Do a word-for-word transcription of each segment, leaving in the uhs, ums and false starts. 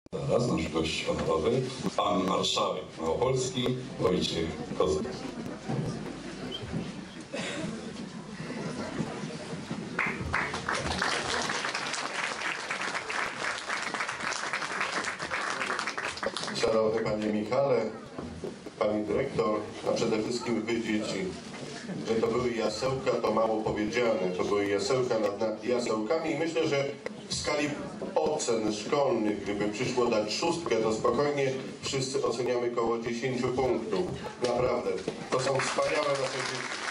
Teraz nasz gość honorowy, pan marszałek Małopolski Wojciech Kozak. Szanowny Panie Michale, Pani Dyrektor, a przede wszystkim Wy dzieci, że to były jasełka, to mało powiedziane, to były jasełka nad, nad jasełkami i myślę, że w skali ocen szkolnych, gdyby przyszło dać szóstkę, to spokojnie wszyscy oceniamy koło dziesięciu punktów. Naprawdę, to są wspaniałe nasze dzieci.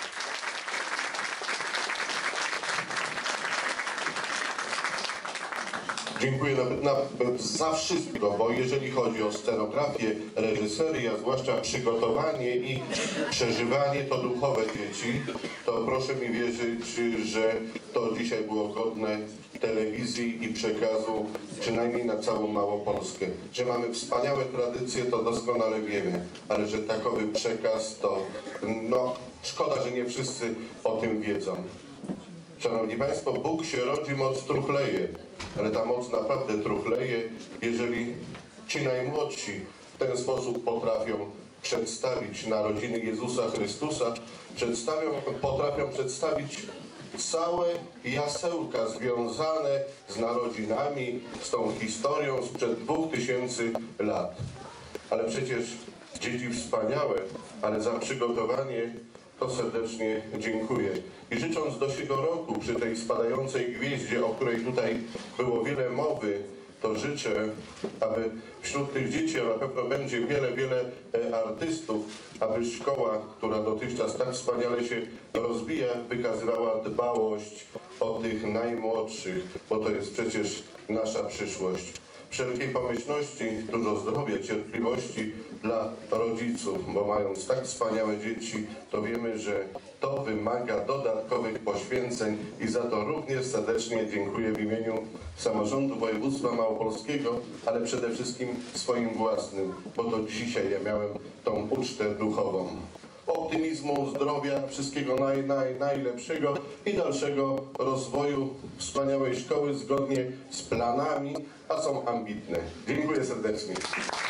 Dziękuję na, na, za wszystko, bo jeżeli chodzi o scenografię, reżyserię, a zwłaszcza przygotowanie i przeżywanie, to duchowe dzieci, to proszę mi wierzyć, że to dzisiaj było godne telewizji i przekazu, przynajmniej na całą Małopolskę. Że mamy wspaniałe tradycje, to doskonale wiemy, ale że takowy przekaz, to no szkoda, że nie wszyscy o tym wiedzą. Szanowni Państwo, Bóg się rodzi, moc truchleje, ale ta moc naprawdę truchleje, jeżeli ci najmłodsi w ten sposób potrafią przedstawić narodziny Jezusa Chrystusa, przedstawią, potrafią przedstawić całe jasełka związane z narodzinami, z tą historią sprzed dwóch tysięcy lat. Ale przecież dzieci wspaniałe, ale za przygotowanie to serdecznie dziękuję. I życząc do siego roku przy tej spadającej gwieździe, o której tutaj było wiele mowy, to życzę, aby wśród tych dzieci, a na pewno będzie wiele, wiele artystów, aby szkoła, która dotychczas tak wspaniale się rozwija, wykazywała dbałość o tych najmłodszych, bo to jest przecież nasza przyszłość. Wszelkiej pomyślności, dużo zdrowia, cierpliwości dla rodziców, bo mając tak wspaniałe dzieci, to wiemy, że to wymaga dodatkowych poświęceń i za to również serdecznie dziękuję w imieniu Samorządu Województwa Małopolskiego, ale przede wszystkim swoim własnym, bo to dzisiaj ja miałem tą ucztę duchową. Optymizmu, zdrowia, wszystkiego naj, naj, najlepszego i dalszego rozwoju wspaniałej szkoły zgodnie z planami, a są ambitne. Dziękuję serdecznie.